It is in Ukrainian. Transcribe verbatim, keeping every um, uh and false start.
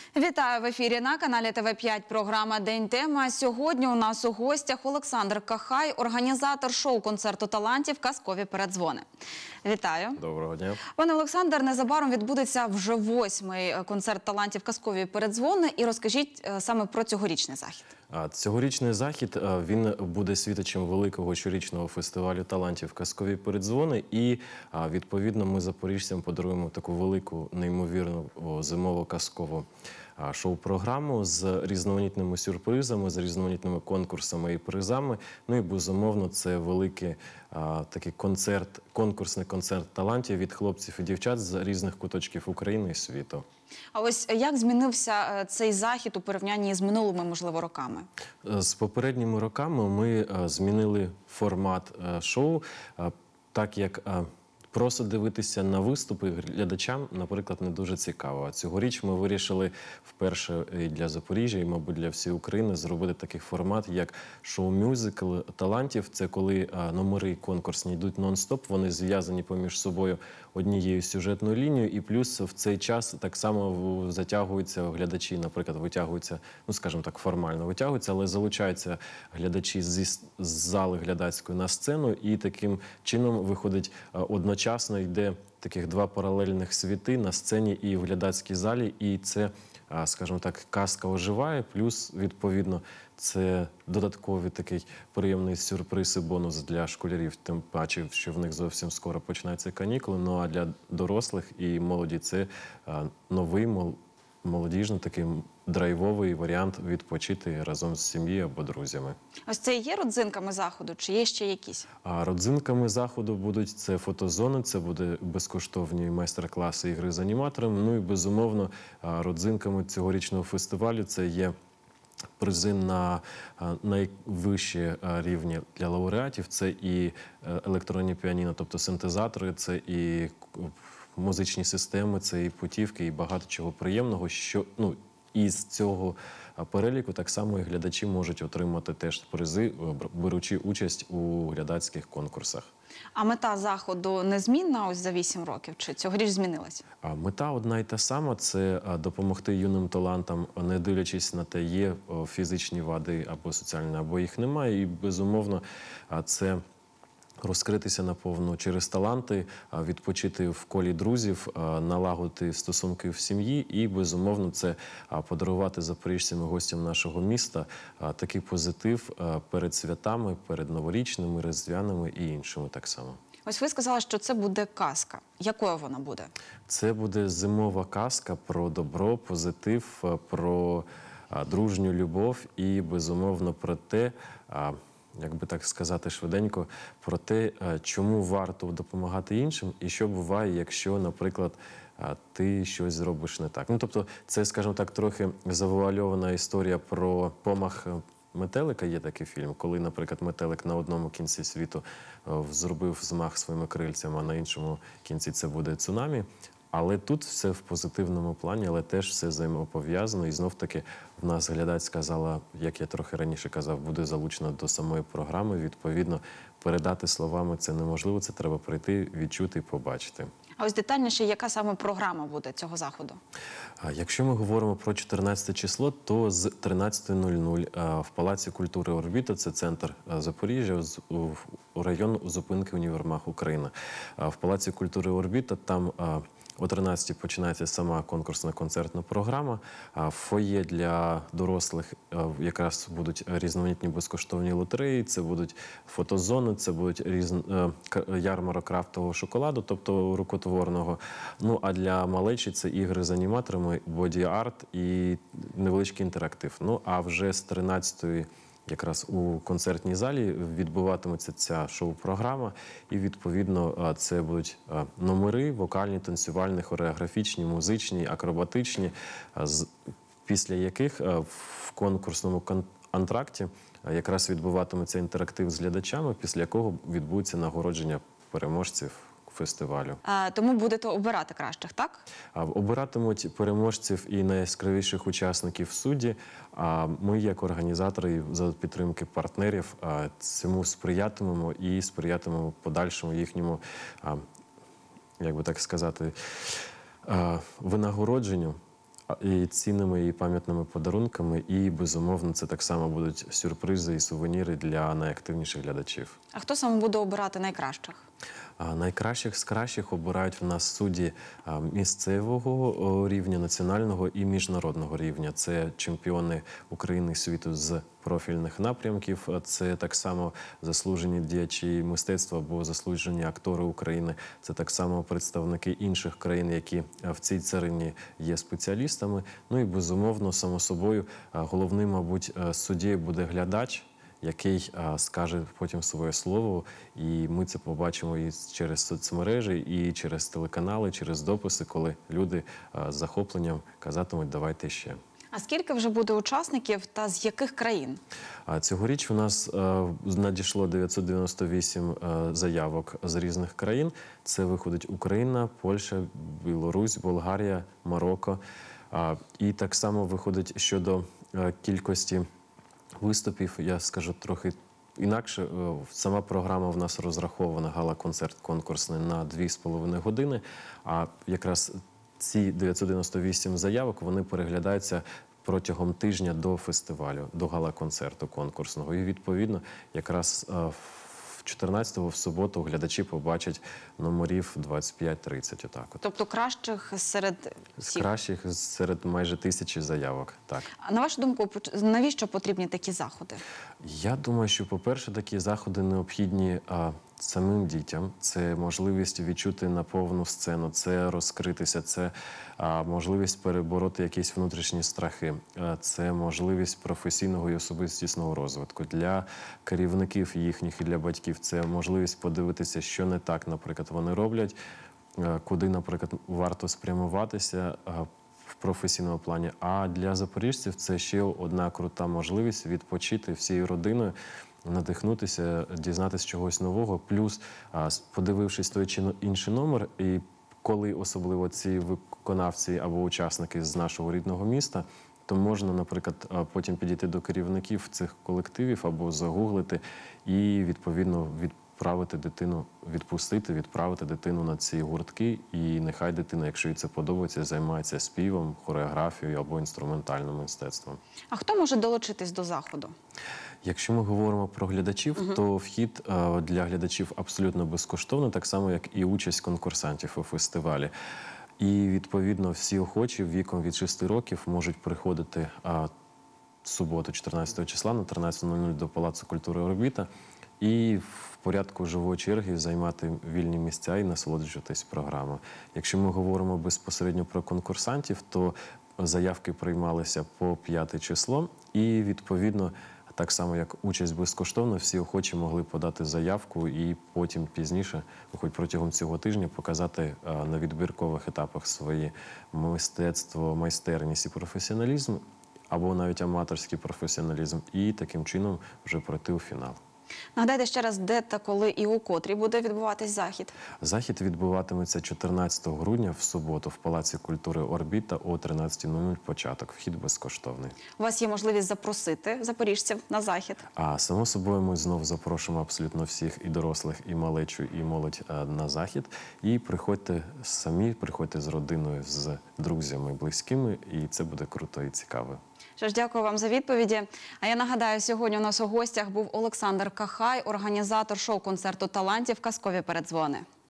Вітаю в ефірі на каналі Т В п'ять. Програма «День тема». Сьогодні у нас у гостях Олександр Кахай, організатор шоу-концерту талантів «Казкові передзвони». Вітаю. Доброго дня. Пане Олександр, незабаром відбудеться вже восьмий концерт талантів «Казкові передзвони». І розкажіть саме про цьогорічний захід. Цьогорічний захід, він буде світочем великого щорічного фестивалю талантів «Казкові передзвони». І, відповідно, ми запоріжцям подаруємо таку велику, неймовірну зимову казкову шоу-програму з різноманітними сюрпризами, з різноманітними конкурсами і призами. Ну і, безумовно, це великий а, такий концерт, конкурсний концерт талантів від хлопців і дівчат з різних куточків України і світу. А ось як змінився цей захід у порівнянні з минулими, можливо, роками? З попередніми роками ми а, змінили формат а, шоу, а, так як а, просто дивитися на виступи глядачам, наприклад, не дуже цікаво. А цьогоріч ми вирішили вперше і для Запоріжжя, і, мабуть, для всієї України зробити такий формат, як шоу-мюзикл талантів. Це коли а, номери конкурсні йдуть нон-стоп, вони зв'язані поміж собою однією сюжетною лінією, і плюс в цей час так само затягуються глядачі, наприклад, витягуються, ну, скажімо так, формально витягуються, але залучаються глядачі зі з зали глядацької на сцену, і таким чином виходить одночасно Одночасно йде таких два паралельних світи на сцені і в глядацькій залі, і це, скажімо так, казка оживає, плюс, відповідно, це додатковий такий приємний сюрприз і бонус для школярів, тим паче, що в них зовсім скоро починаються канікули, ну а для дорослих і молоді це новий, молодіжний, такий драйвовий варіант відпочити разом з сім'єю або друзями. Ось це є родзинками заходу, чи є ще якісь? А родзинками заходу будуть це фотозони, це буде безкоштовні майстер-класи ігри з аніматором. Ну і, безумовно, родзинками цьогорічного фестивалю це є призи на найвищі рівні для лауреатів. Це і електронні піаніно, тобто синтезатори, це і музичні системи, це і путівки, і багато чого приємного, що, ну, із цього переліку так само і глядачі можуть отримати теж призи, беручи участь у глядацьких конкурсах. А мета заходу незмінна ось за вісім років? Чи цьогоріч змінилася? Мета одна й та сама – це допомогти юним талантам, не дивлячись на те, є фізичні вади або соціальні, або їх немає. І, безумовно, це розкритися наповну через таланти, відпочити в колі друзів, налагодити стосунки в сім'ї і, безумовно, це подарувати запоріжцям і гостям нашого міста такий позитив перед святами, перед новорічними, різдвяними і іншими так само. Ось ви сказали, що це буде казка. Якою вона буде? Це буде зимова казка про добро, позитив, про дружню любов і, безумовно, про те, як би так сказати швиденько, про те, чому варто допомагати іншим і що буває, якщо, наприклад, ти щось зробиш не так. Ну, тобто, це, скажімо так, трохи завуальована історія про помах метелика, є такий фільм, коли, наприклад, метелик на одному кінці світу зробив змах своїми крильцями, а на іншому кінці це буде цунамі. Але тут все в позитивному плані, але теж все взаємопов'язано. І знов-таки в нас глядацька зала, як я трохи раніше казав, буде залучена до самої програми. Відповідно, передати словами це неможливо, це треба прийти, відчути і побачити. А ось детальніше, яка саме програма буде цього заходу? Якщо ми говоримо про чотирнадцяте число, то з тринадцятої нуль нуль в Палаці культури «Орбіта», це центр Запоріжжя, район зупинки «Універмаг Україна». В Палаці культури «Орбіта» там о тринадцятій починається сама конкурсна концертна програма. В фоє для дорослих якраз будуть різноманітні безкоштовні лотереї, це будуть фотозони, це будуть різн... ярмарок крафтового шоколаду, тобто рукотворного. Ну, а для малечі це ігри з аніматорами, боді-арт і невеличкий інтерактив. Ну, а вже з тринадцятої якраз у концертній залі відбуватиметься ця шоу-програма, і, відповідно, це будуть номери вокальні, танцювальні, хореографічні, музичні, акробатичні, після яких в конкурсному антракті якраз відбуватиметься інтерактив з глядачами, після якого відбудеться нагородження переможців фестивалю. А, тому будете обирати кращих, так? А, обиратимуть переможців і найяскравіших учасників судді. А ми, як організатори, за підтримки партнерів, а, цьому сприятимемо і сприятимемо подальшому їхньому, а, як би так сказати, а, винагородженню. а, і цінними, і пам'ятними подарунками. І, безумовно, це так само будуть сюрпризи і сувеніри для найактивніших глядачів. А хто саме буде обирати найкращих? А найкращих з кращих обирають в нас судді а, місцевого о, рівня, національного і міжнародного рівня. Це чемпіони України і світу з профільних напрямків. А Це так само заслужені діячі мистецтва або заслужені актори України. Це так само представники інших країн, які а, в цій царині є спеціалістами. Ну і, безумовно, само собою, а, головним, мабуть, а, суддєю буде глядач, який а, скаже потім своє слово, і ми це побачимо і через соцмережі, і через телеканали, через дописи, коли люди а, з захопленням казатимуть «давайте ще». А скільки вже буде учасників та з яких країн? А цьогоріч у нас а, надійшло дев'ятсот дев'яносто вісім а, заявок з різних країн. Це виходить Україна, Польща, Білорусь, Болгарія, Марокко. А, і так само виходить щодо а, кількості виступів, я скажу трохи інакше. Сама програма в нас розрахована, гала-концерт конкурсний, на дві з половиною години, а якраз ці дев'ятсот дев'яносто вісім заявок, вони переглядаються протягом тижня до фестивалю, до гала-концерту конкурсного. І, відповідно, якраз в чотирнадцятого, в суботу, глядачі побачать номерів двадцять п'ять тридцять, отак от. Тобто кращих серед З всіх? кращих серед майже тисячі заявок, так. А на вашу думку, навіщо потрібні такі заходи? Я думаю, що, по-перше, такі заходи необхідні а, самим дітям. Це можливість відчути на повну сцену, це розкритися, це а, можливість перебороти якісь внутрішні страхи, а, це можливість професійного і особистісного розвитку. Для керівників їхніх і для батьків це можливість подивитися, що не так, наприклад, вони роблять, а, куди, наприклад, варто спрямуватися а, в професійному плані. А для запоріжців це ще одна крута можливість відпочити всією родиною, надихнутися, дізнатися чогось нового. Плюс, а, подивившись той чи інший номер, і коли особливо ці виконавці або учасники з нашого рідного міста, то можна, наприклад, а, потім підійти до керівників цих колективів або загуглити і, відповідно, відправити дитину, відпустити, відправити дитину на ці гуртки. І нехай дитина, якщо їй це подобається, займається співом, хореографією або інструментальним мистецтвом. А хто може долучитись до заходу? Якщо ми говоримо про глядачів, uh-huh. то вхід а, для глядачів абсолютно безкоштовний, так само, як і участь конкурсантів у фестивалі. І, відповідно, всі охочі віком від шести років можуть приходити а, в суботу, чотирнадцятого числа, на тринадцята нуль нуль до Палацу культури «Орбіта» і в порядку живої черги займати вільні місця і насолоджуватись програмою. Якщо ми говоримо безпосередньо про конкурсантів, то заявки приймалися по п'яте число і, відповідно, так само, як участь безкоштовно, всі охочі могли подати заявку і потім пізніше, хоч протягом цього тижня, показати а, на відбіркових етапах своє мистецтво, майстерність і професіоналізм, або навіть аматорський професіоналізм, і таким чином вже пройти у фінал. Нагадайте ще раз, де та коли і у котрій буде відбуватись захід? Захід відбуватиметься чотирнадцятого грудня в суботу в Палаці культури «Орбіта» о тринадцятій нуль нуль початок. Вхід безкоштовний. У вас є можливість запросити запоріжців на захід? А, само собою, ми знову запрошуємо абсолютно всіх, і дорослих, і малечу, і молодь а, на захід. І приходьте самі, приходьте з родиною, з друзями, близькими, і це буде круто і цікаво. Що ж, дякую вам за відповіді. А я нагадаю, сьогодні у нас у гостях був Олександр Кахай, організатор шоу-концерту талантів «Казкові передзвони».